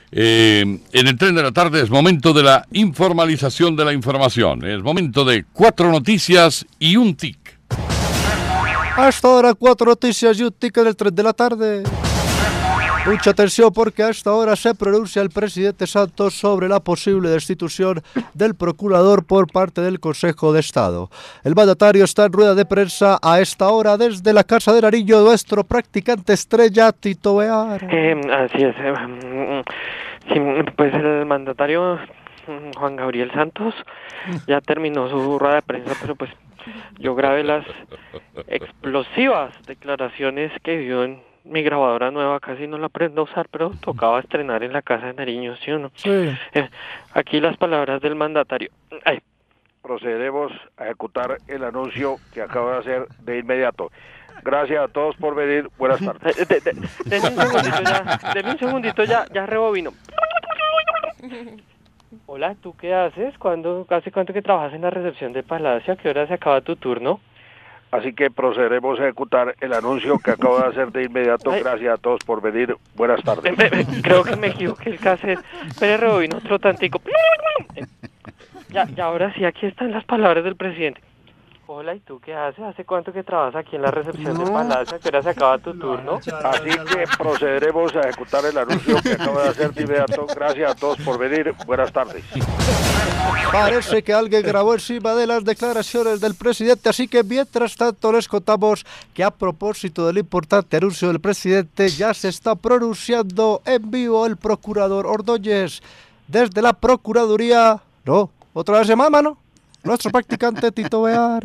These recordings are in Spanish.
En el tren de la tarde es momento de la informalización de la información. Es momento de 4 noticias y un tic. Hasta ahora 4 noticias y un tic en el tren de la tarde. Mucha atención porque a esta hora se pronuncia el presidente Santos sobre la posible destitución del procurador por parte del Consejo de Estado. El mandatario está en rueda de prensa a esta hora desde la Casa de Nariño, nuestro practicante estrella Tito Bear. Así es. Sí, pues el mandatario Juan Gabriel Santos ya terminó su rueda de prensa, pero pues yo grabé las explosivas declaraciones que dio en mi grabadora nueva, casi no la aprendo a usar, pero tocaba estrenar en la Casa de Nariño, ¿sí o no? Sí. Aquí las palabras del mandatario. Ay. Procederemos a ejecutar el anuncio que acabo de hacer de inmediato. Gracias a todos por venir. Buenas tardes. Denme un segundito, ya rebobino. Hola, ¿tú qué haces? ¿Hace cuánto que trabajas en la recepción de Palacio? ¿A qué hora se acaba tu turno? Así que procederemos a ejecutar el anuncio que acabo de hacer de inmediato. Gracias a todos por venir. Buenas tardes. Creo que me equivoqué el cassette. Pero rebobino otro tantico. Ya, ahora sí, aquí están las palabras del presidente. Hola, ¿y tú qué haces? ¿Hace cuánto que trabajas aquí en la recepción de Palacio? ¿A qué hora se acaba tu turno? Así que procederemos a ejecutar el anuncio que acabo de hacer de inmediato. Gracias a todos por venir. Buenas tardes. Parece que alguien grabó encima de las declaraciones del presidente, así que mientras tanto les contamos que a propósito del importante anuncio del presidente ya se está pronunciando en vivo el procurador Ordóñez desde la Procuraduría. No, otra vez se mama, ¿no? Nuestro practicante Tito Bear.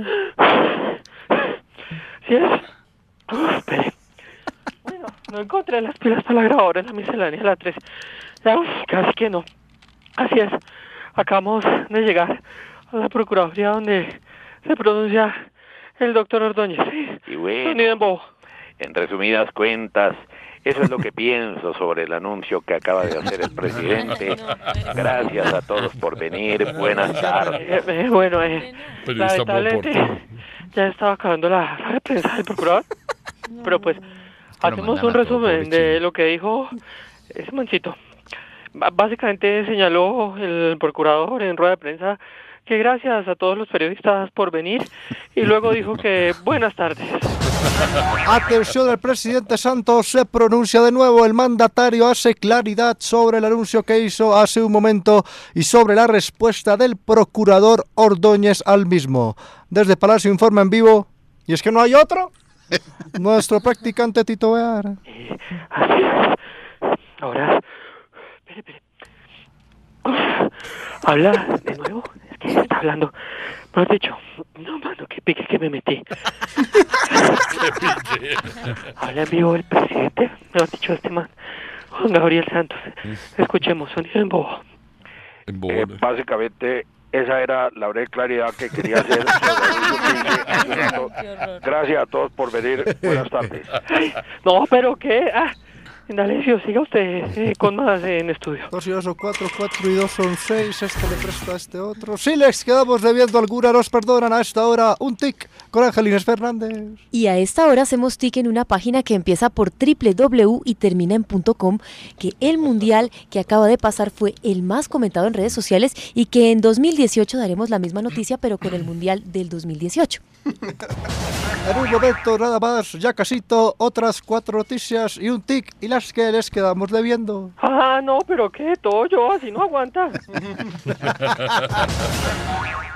¿Sí es? Espere. Bueno, no encontré las pilas para la grabadora en la miscelánea, la 3. Ya, casi que no. Así es. Acabamos de llegar a la Procuraduría donde se pronuncia el doctor Ordóñez. Y bueno, en resumidas cuentas, eso es lo que pienso sobre el anuncio que acaba de hacer el presidente. Gracias a todos por venir. Buenas tardes. Lamentablemente ya estaba acabando la prensa del procurador. Pero pues hacemos un resumen de lo que dijo ese manchito. Básicamente señaló el procurador en rueda de prensa que gracias a todos los periodistas por venir y luego dijo que buenas tardes. Atención, el presidente Santos se pronuncia de nuevo. El mandatario hace claridad sobre el anuncio que hizo hace un momento y sobre la respuesta del procurador Ordóñez al mismo. Desde Palacio informa en vivo, y es que no hay otro, nuestro practicante Tito Bear. Así es. Ahora, espere. ¿Habla de nuevo? Es que está hablando. Pero dicho, no, mano, qué pique que me metí. Habla en vivo el presidente, me ha dicho este man, Juan Gabriel Santos. Escuchemos, sonido en bobo. Básicamente, esa era la breve claridad que quería hacer sobre el anuncio que hice. Gracias a todos por venir. Buenas tardes. No, pero ¿qué? Indalecio, siga usted con más en estudio. 2 y 2 son 4, 4 y 2 son 6, este le presta a este otro. Si les quedamos debiendo alguna, nos perdonan. A esta hora, un tic con Ángelines Fernández. Y a esta hora hacemos tic en una página que empieza por www y termina en .com, que el mundial que acaba de pasar fue el más comentado en redes sociales y que en 2018 daremos la misma noticia, pero con el mundial del 2018. En un momento nada más, ya casito, otras 4 noticias y un tic y las que les quedamos debiendo. No, pero qué, Toyo, así no aguanta.